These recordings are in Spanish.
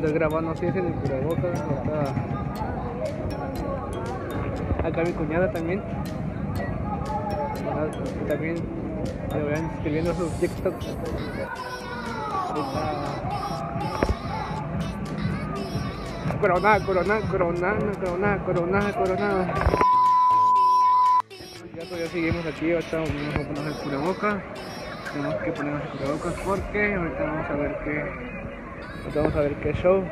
estoy grabando así sin el cubrebocas. Acá mi cuñada también. También me vayan escribiendo sus TikToks. Corona. Ya seguimos aquí, ahorita vamos a poner el cubrebocas. Tenemos que ponernos el cubrebocas porque ahorita vamos a ver qué show.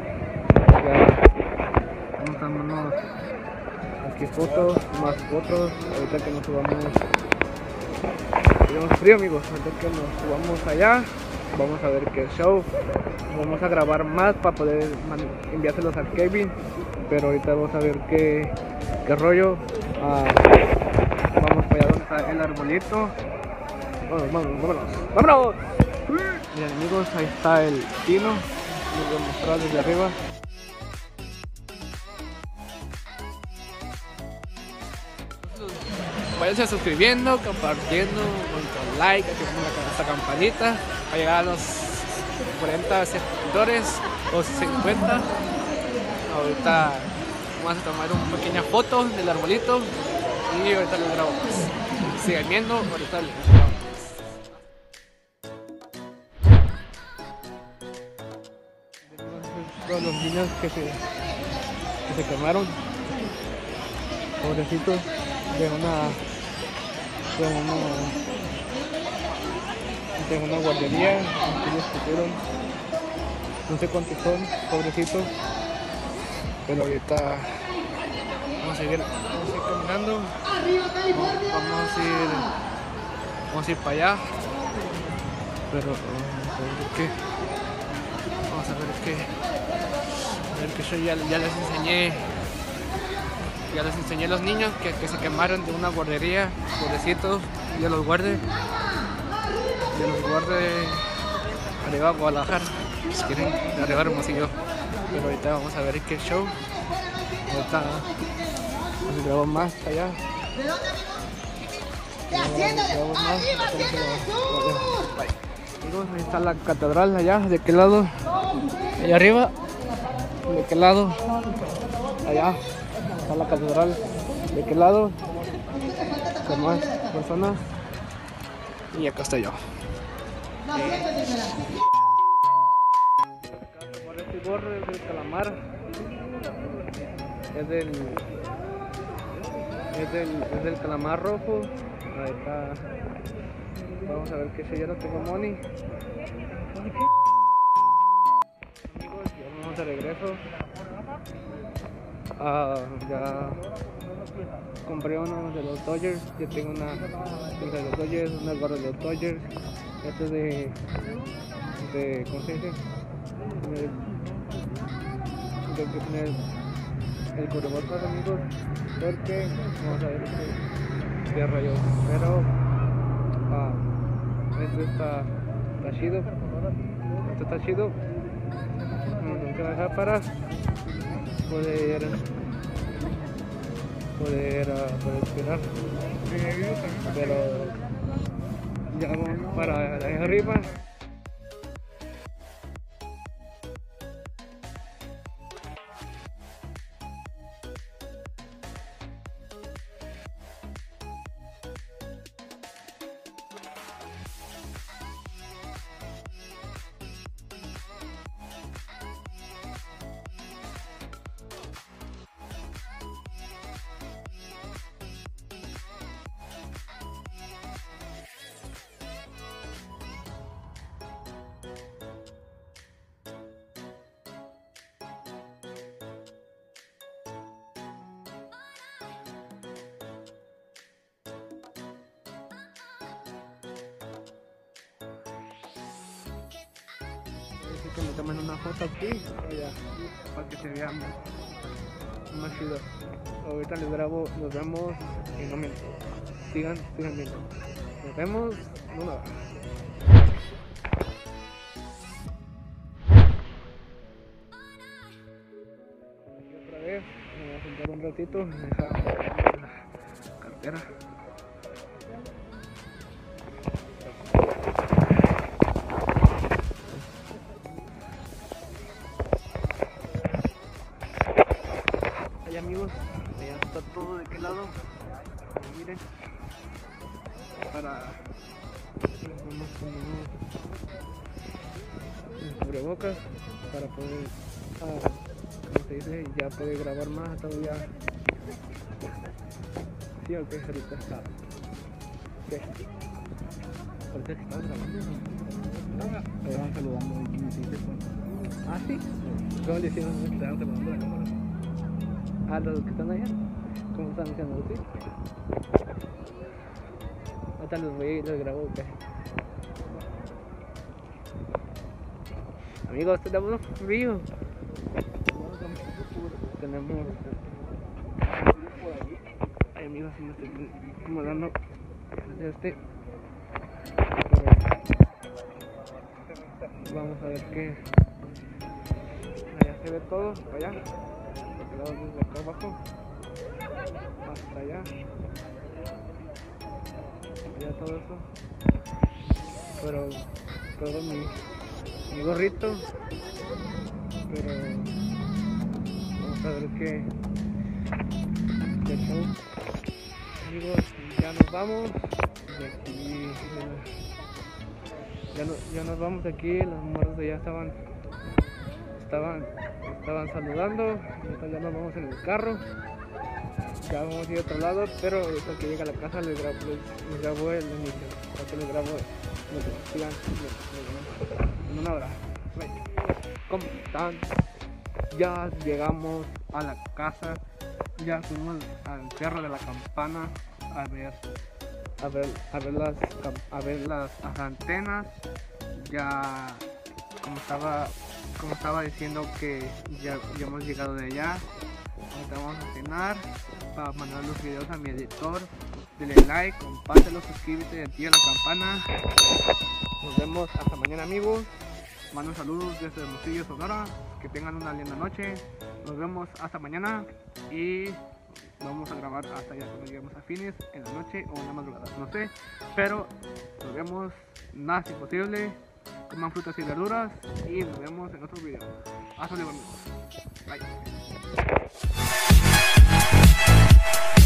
Ya vamos dándonos aquí fotos, más fotos. Ahorita que nos subamos, tenemos frío, amigos. Ahorita que nos subamos allá, vamos a ver qué show. Vamos a grabar más para poder enviárselos al Kevin. Pero ahorita vamos a ver qué rollo. Vamos para allá donde está el arbolito. ¡Vámonos! Miren, amigos, ahí está el pino. Les voy a mostrar desde arriba. Váyanse suscribiendo, compartiendo, con like, activando esta campanita para llegar a los 40 seguidores o 50. Ahorita vamos a tomar una pequeña foto del arbolito y ahorita les grabo. Sigan viendo, ahorita les grabo. Todos los niños que se quemaron, pobrecitos, de una guardería, que ellos pusieron, no sé cuántos son, pobrecitos, pero ahorita vamos a ir caminando, vamos a ir para allá, pero vamos a ver qué yo ya les enseñé a los niños que se quemaron de una guardería, pobrecitos, yo los guarde arriba a Guadalajara, si quieren arriba a Hermosillo, pero ahorita vamos a ver qué show. Ahorita nos grabamos más allá. Amigos, ahí está la catedral allá, ¿de qué lado? Allá arriba, ¿de qué lado? Allá está la catedral, ¿de qué lado? Con más personas. Y acá estoy yo. Este gorro es del calamar. Es del calamar rojo. Ahí está. Vamos a ver qué sé, ya no tengo money. Amigos, ya vamos de regreso. Ya compré uno de los Dodgers. Ya tengo una de los Dodgers, una gorra de los Dodgers. Este de ¿cómo se dice? Tengo que poner el cubrebocas, amigos, porque vamos a ver qué rayos. Pero esto está chido. Esto está chido. Vamos a dejar para poder respirar. Pero ya vamos para ahí arriba. Que me tomen una foto aquí para que se vea más chido. Ahorita les grabo, nos vemos en un momento. Sigan viendo. Nos vemos en una hora. Y otra vez me voy a sentar un ratito, me deja la cartera. amigos, ya está todo de aquel lado. Miren, para vamos con unos cubrebocas para poder, como se dice, ya poder grabar más todavía. Sí, ok, ahorita está. ¿Qué? Ahorita se están grabando, ¿no? Estaban saludando y me dice ¿Ah, sí? ¿Cómo le hicieron? Estaban saludando la cámara. Ah, los que están allá. ¿Cómo están diciendo? ¿Sí? Ahorita los voy y los grabo, ok. Amigos, tenemos frío. Tenemos... Ay, amigos, si me estoy incomodando. Vamos a ver qué. Allá se ve todo, allá. Desde acá abajo hasta allá. Allá todo eso. Pero todo mi gorrito. Pero vamos a ver qué show. Amigos, ya nos vamos de aquí. Ya nos vamos de aquí. Los morros de allá estaban saludando. Entonces ya nos vamos en el carro. Ya vamos a ir a otro lado, pero ahorita que llega a la casa les grabo el inicio, para que les grabo sigan en una hora. ¿Cómo están? Ya llegamos a la casa, ya fuimos al cerro de la campana a ver las antenas. Ya como estaba diciendo que ya hemos llegado de allá. Ahorita vamos a cenar, para mandar los videos a mi editor. Dale like, compártelo, suscríbete y activa la campana. Nos vemos hasta mañana, amigos. Mando saludos desde Hermosillo, Sonora. Que tengan una linda noche. Nos vemos hasta mañana y vamos a grabar hasta allá cuando lleguemos a Phoenix en la noche o en la madrugada, no sé, pero nos vemos. Nada es imposible. Coman frutas y verduras y nos vemos en otro video. Hasta luego, amigos. Bye.